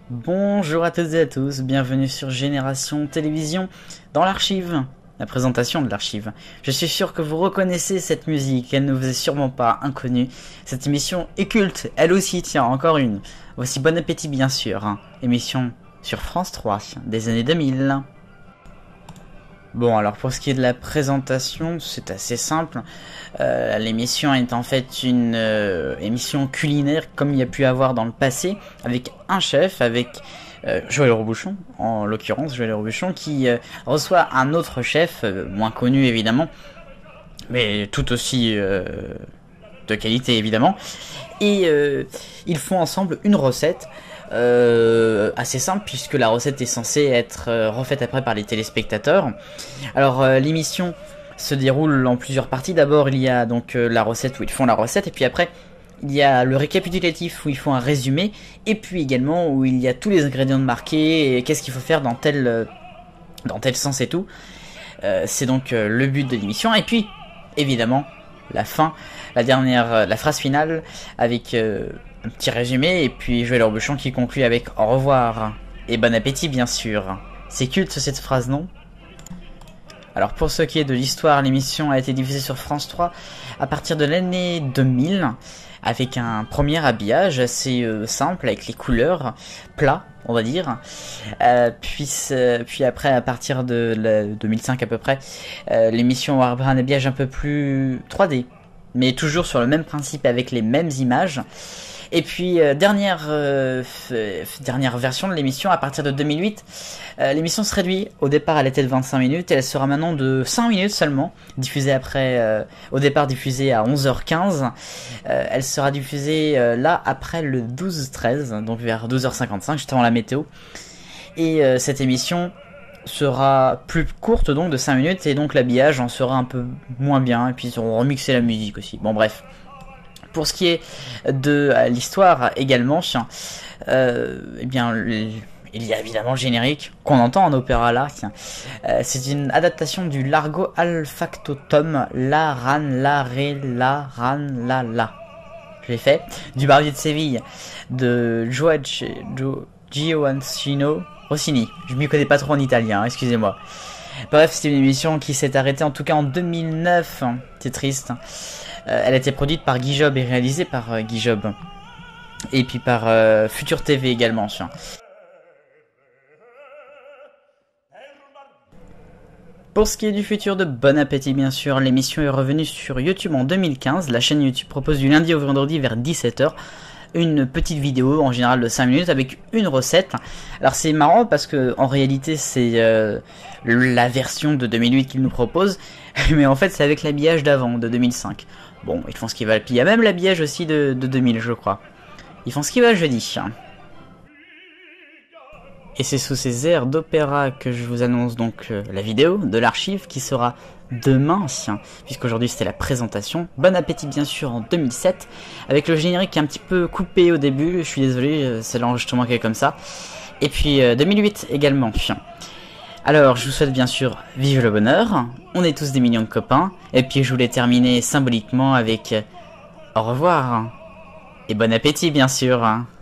Bonjour à toutes et à tous, bienvenue sur Génération Télévision dans l'archive, la présentation de l'archive. Je suis sûr que vous reconnaissez cette musique, elle ne vous est sûrement pas inconnue. Cette émission est culte, elle aussi, tiens, encore une. Voici Bon Appétit bien sûr, émission sur France 3 des années 2000. Bon, alors pour ce qui est de la présentation, c'est assez simple. L'émission est en fait une émission culinaire comme il y a pu avoir dans le passé, avec un chef, avec Joël Robuchon, en l'occurrence Joël Robuchon, qui reçoit un autre chef, moins connu évidemment, mais tout aussi de qualité évidemment, et ils font ensemble une recette. Assez simple puisque la recette est censée être refaite après par les téléspectateurs. Alors l'émission se déroule en plusieurs parties. D'abord il y a donc la recette où ils font la recette, et puis après il y a le récapitulatif où ils font un résumé, et puis également où il y a tous les ingrédients marqués et qu'est-ce qu'il faut faire dans tel sens et tout. C'est donc le but de l'émission, et puis évidemment la fin, la phrase finale avec un petit résumé, et puis Joël Robuchon qui conclut avec au revoir et bon appétit bien sûr. C'est culte cette phrase, non? Alors pour ce qui est de l'histoire, l'émission a été diffusée sur France 3 à partir de l'année 2000 avec un premier habillage assez simple avec les couleurs plats, on va dire. Puis après, à partir de 2005 à peu près, l'émission a un habillage un peu plus 3D, mais toujours sur le même principe avec les mêmes images. Et puis dernière version de l'émission à partir de 2008, l'émission se réduit. Au départ elle était de 25 minutes et elle sera maintenant de 5 minutes seulement, diffusée après, au départ diffusée à 11h15, elle sera diffusée là après le 12-13, donc vers 12h55, juste avant la météo. Et cette émission sera plus courte, donc de 5 minutes, et donc l'habillage en sera un peu moins bien, et puis ils auront remixé la musique aussi. Bon bref. Pour ce qui est de l'histoire également, eh bien, il y a évidemment le générique qu'on entend en opéra là. C'est une adaptation du Largo al factotum La ran la ré la ran la la. Je l'ai fait. Du Barbier de Séville de Gioacchino Rossini. Je m'y connais pas trop en italien, excusez-moi. Bref, c'est une émission qui s'est arrêtée en tout cas en 2009. C'est triste. Elle a été produite par Guy Job et réalisée par Guy Job. Et puis par Futur TV également. Pour ce qui est du futur de Bon Appétit bien sûr, l'émission est revenue sur YouTube en 2015. La chaîne YouTube propose du lundi au vendredi vers 17h une petite vidéo en général de 5 minutes avec une recette. Alors c'est marrant parce que en réalité c'est la version de 2008 qu'ils nous proposent, mais en fait c'est avec l'habillage d'avant, de 2005. Bon, ils font ce qu'ils veulent. Puis il y a même l'habillage aussi de 2000 je crois. Ils font ce qu'ils veulent, je dis. Et c'est sous ces airs d'opéra que je vous annonce donc la vidéo de l'archive qui sera demain, puisqu'aujourd'hui c'était la présentation. Bon appétit bien sûr en 2007, avec le générique qui est un petit peu coupé au début, je suis désolé, c'est l'enregistrement qui est comme ça. Et puis 2008 également. Alors je vous souhaite bien sûr vive le bonheur, on est tous des millions de copains, et puis je voulais terminer symboliquement avec au revoir, et bon appétit bien sûr.